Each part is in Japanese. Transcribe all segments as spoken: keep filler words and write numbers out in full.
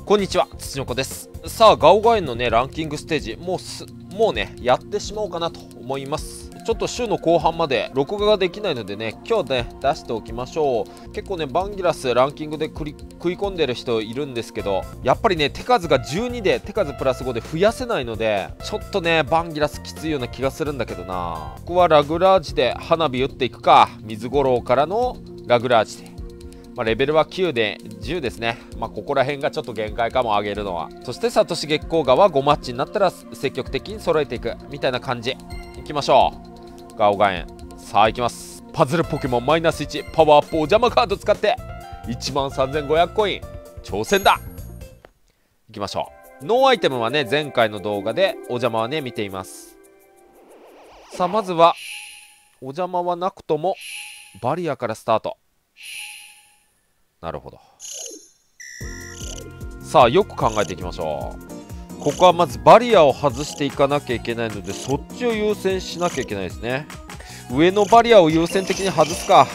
こんにちは、つちのこです。さあ、ガオガエンのね、ランキングステージ、もうす、もうね、やってしまおうかなと思います。ちょっと週の後半まで録画ができないのでね、今日ね、出しておきましょう。結構ね、バンギラスランキングで食い込んでる人いるんですけど、やっぱりね、手数がじゅうにで、手数プラスごで増やせないので、ちょっとね、バンギラスきついような気がするんだけどな。ここはラグラージで花火打っていくか、水五郎からのラグラージで。まあ、レベルはきゅうでじゅうですね。まあ、ここら辺がちょっと限界かも上げるのは。そして、サトシ月光河はごマッチになったら積極的に揃えていく。みたいな感じ。いきましょう。ガオガエン。さあ、いきます。パズルポケモンマイナスいち。パワーアップお邪魔カード使って、いちまんさんぜんごひゃくコイン。挑戦だ。いきましょう。ノーアイテムはね、前回の動画でお邪魔はね、見ています。さあ、まずは、お邪魔はなくとも、バリアからスタート。なるほど。さあ、よく考えていきましょう。ここはまずバリアを外していかなきゃいけないので、そっちを優先しなきゃいけないですね。上のバリアを優先的に外すか。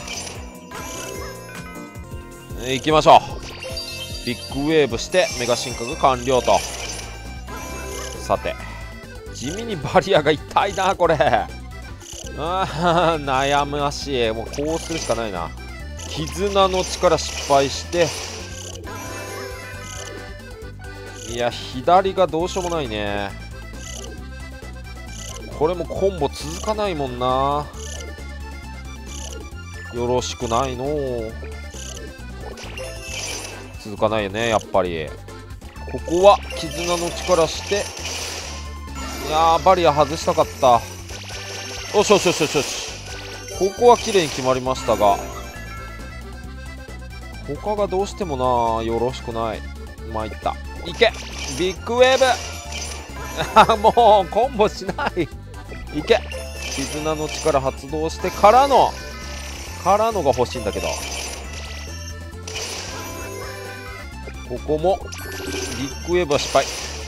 いきましょう。ビッグウェーブしてメガ進化が完了と。さて、地味にバリアが痛いな、これ。ああ、悩ましい。もうこうするしかないな。絆の力失敗して、いや左がどうしようもないね。これもコンボ続かないもんな。よろしくないの。続かないよね、やっぱり。ここは絆の力して、いやーバリア外したかった。よしよしよしよしよし。ここは綺麗に決まりましたが、他がどうしてもな、よろしくない。まいった。いけビッグウェーブもうコンボしない。いけ絆の力発動してからのからのが欲しいんだけど、ここもビッグウェーブは失敗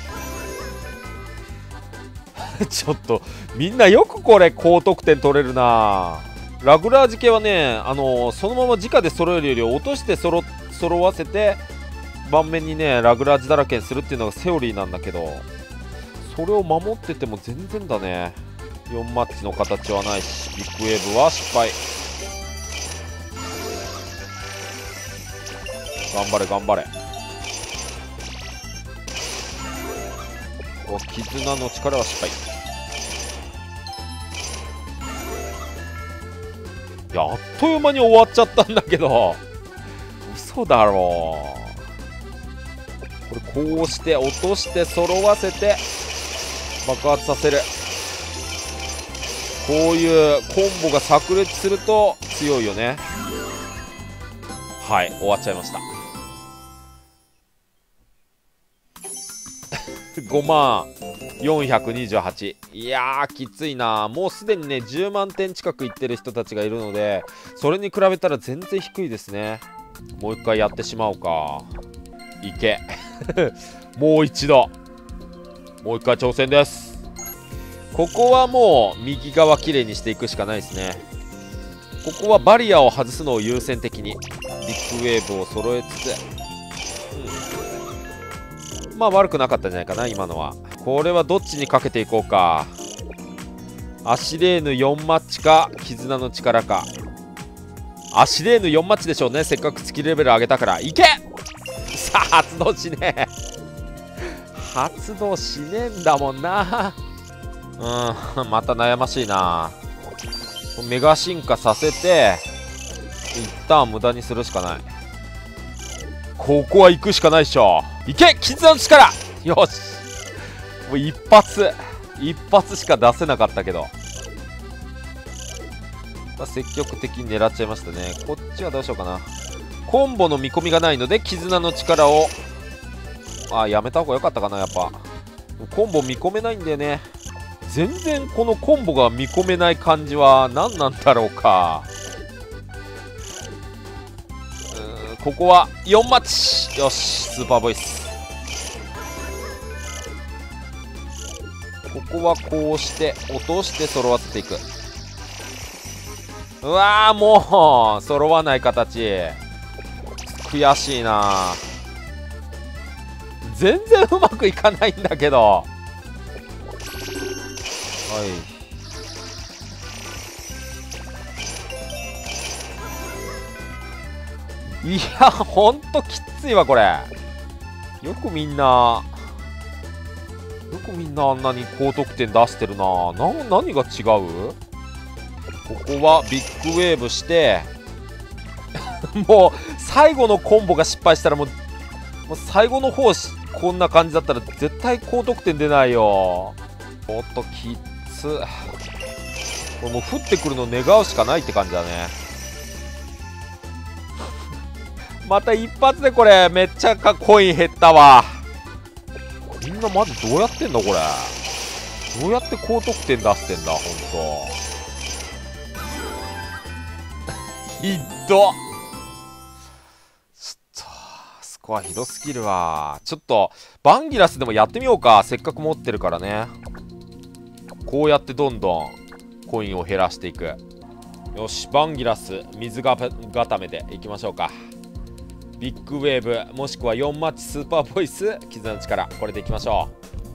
ちょっとみんなよくこれ高得点取れるな。ラグラージ系はね、あのー、そのまま直で揃えるより落として揃揃わせて盤面にねラグラージだらけにするっていうのがセオリーなんだけど、それを守ってても全然だね。よんマッチの形はないし、ビッグウェーブは失敗。頑張れ頑張れ。お絆の力は失敗。いや、あっという間に終わっちゃったんだけど、嘘だろう。これこうして落として揃わせて爆発させる。こういうコンボが炸裂すると強いよね。はい、終わっちゃいましたごまんよんひゃくにじゅうはち。いやーきついな。もうすでにねじゅうまんてん近くいってる人たちがいるので、それに比べたら全然低いですね。もう一回やってしまおうか。いけもう一度もう一回挑戦です。ここはもう右側きれいにしていくしかないですね。ここはバリアを外すのを優先的にビッグウェーブを揃えつつ、うん、まあ悪くなかったんじゃないかな今のは。これはどっちにかけていこうか。アシレーヌよんマッチか絆の力か。アシレーヌよんマッチでしょうね。せっかくスキルレベル上げたから。いけさあ発動しねえ発動しねえんだもんな。うんまた悩ましいな。メガ進化させて一旦無駄にするしかない。ここは行くしかないでしょ。いけ絆の力。よしもう一発一発しか出せなかったけど、積極的に狙っちゃいましたね。こっちはどうしようかな。コンボの見込みがないので絆の力をあやめた方が良かったかな。やっぱコンボ見込めないんだよね。全然このコンボが見込めない感じは何なんだろうか。うーんここはよんマッチ。よしスーパーボイス。ここはこうして落として揃わせていく。うわーもう揃わない形悔しいな。 全然うまくいかないんだけど。はい、いやほんときついわこれ。よくみんなよくみんなあんなに高得点出してるな。な何が違う？ここはビッグウェーブしてもう最後のコンボが失敗したらもう、もう最後の方こんな感じだったら絶対高得点出ないよ。おっときつ。これもう降ってくるの願うしかないって感じだね。また一発でこれめっちゃかコイン減ったわ。みんなマジどうやってんのこれ。どうやって高得点出してんだほんと。ひどっ。ちょっとスコアひどすぎるわ。ちょっとバンギラスでもやってみようか。せっかく持ってるからね。こうやってどんどんコインを減らしていく。よし、バンギラス水が固めでいきましょうか。ビッグウェーブもしくはよんマッチスーパーボイス絆の力、これでいきましょ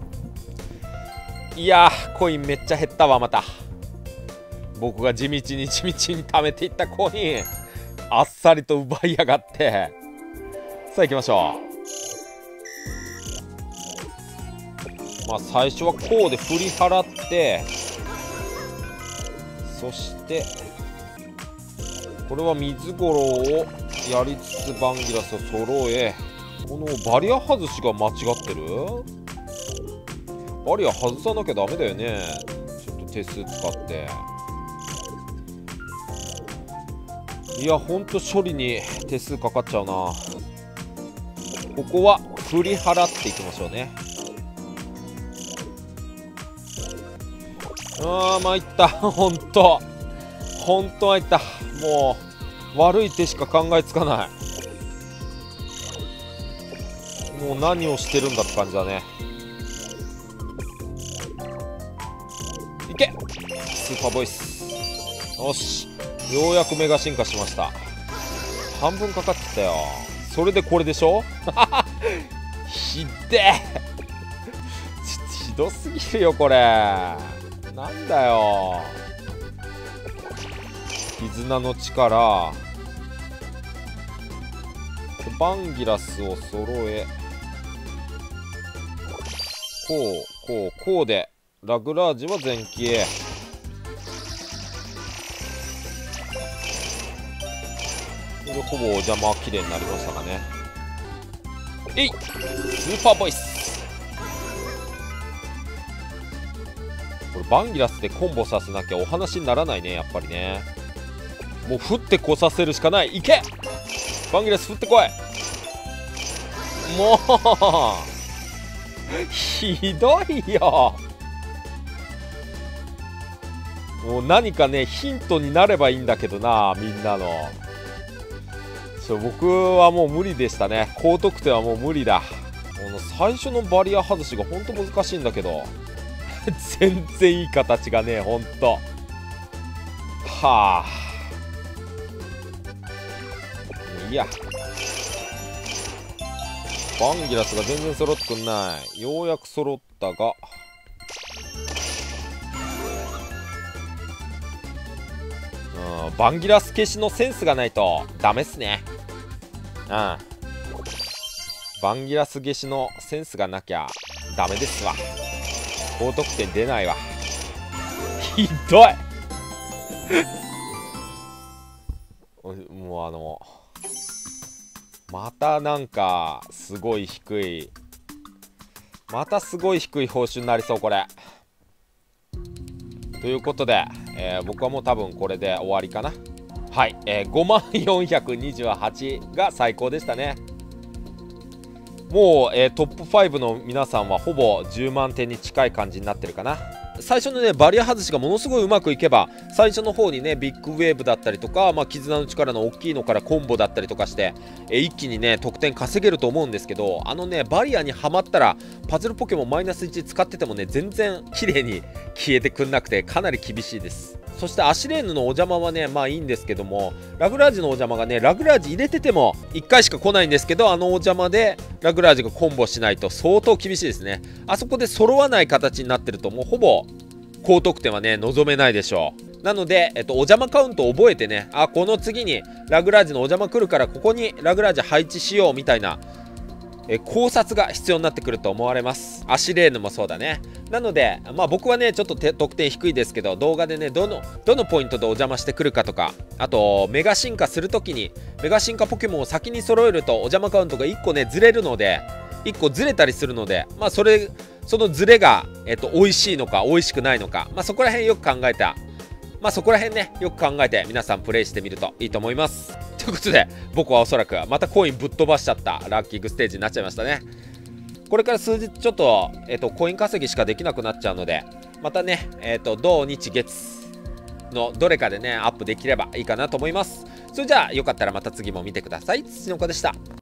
う。いやーコインめっちゃ減ったわ。また僕が地道に地道に貯めていったコインあっさりと奪いやがって。さあ行きましょう。まあ最初はこうで振り払って、そしてこれは水ゴロをやりつつバンギラスを揃え、このバリア外しが間違ってる。バリア外さなきゃダメだよね。ちょっと手数使って。いやほんと処理に手数かかっちゃうな。ここは振り払っていきましょうね。あー参ったほんとほんと参った。もう悪い手しか考えつかない。もう何をしてるんだって感じだね。いけスーパーボイス。よし、ようやくメガ進化しました。半分かかってたよ。それでこれでしょひでえひどすぎるよこれ。なんだよ絆の力。バンギラスを揃え、こうこうこうでラグラージは全消え。これほぼお邪魔は綺麗になりましたかね。えいスーパーボイス。これバンギラスでコンボさせなきゃお話にならないねやっぱりね。もう振ってこさせるしかない。いけバンギラス振ってこい。もうひどいよ。もう何かねヒントになればいいんだけどな、みんなの。ちょ僕はもう無理でしたね。高得点はもう無理だ。この最初のバリア外しがほんと難しいんだけど全然いい形がねほんと。はあいやバンギラスが全然揃ってくんない。ようやく揃ったが、うん、バンギラス消しのセンスがないとダメっすね。うん、バンギラス消しのセンスがなきゃダメですわ。高得点出ないわ。ひどいもうあのまたなんかすごい低い、またすごい低い報酬になりそうこれ。ということで、えー、僕はもう多分これで終わりかな。はい、えー、ごまんよんひゃくにじゅうはちが最高でしたね。もう、えー、トップファイブの皆さんはほぼじゅうまんてんに近い感じになってるかな。最初のねバリア外しがものすごいうまくいけば最初の方にねビッグウェーブだったりとか、まあ、絆の力の大きいのからコンボだったりとかして、え一気にね得点稼げると思うんですけど、あのねバリアにはまったらパズルポケモンマイナスいち使っててもね全然綺麗に消えてくんなくてかなり厳しいです。 そしてアシレーヌのお邪魔はねまあいいんですけども、ラグラージのお邪魔がねラグラージ入れててもいっかいしか来ないんですけど、あのお邪魔でラグラージがコンボしないと相当厳しいですね。あそこで揃わない形になってるともうほぼ高得点はね望めないでしょう。なので、えっと、お邪魔カウントを覚えてね、あこの次にラグラージのお邪魔来るからここにラグラージ配置しようみたいなえ考察が必要になってくると思われます。アシレーヌもそうだね。なので、まあ、僕はねちょっと得点低いですけど、動画でねどのどのポイントでお邪魔してくるかとか、あとメガ進化するときにメガ進化ポケモンを先に揃えるとお邪魔カウントがいっこねずれるので、いっこずれたりするので、まあそれそのずれが、えっと、美味しいのか美味しくないのか、まあ、そこら辺よく考えたまあそこら辺ねよく考えて皆さんプレイしてみるといいと思います。ということで僕はおそらくまたコインぶっ飛ばしちゃったラッキングステージになっちゃいましたね。これから数日ちょっと、えっと、コイン稼ぎしかできなくなっちゃうので、またね、えっと、土日月のどれかでねアップできればいいかなと思います。それじゃあよかったらまた次も見てください。土の子でした。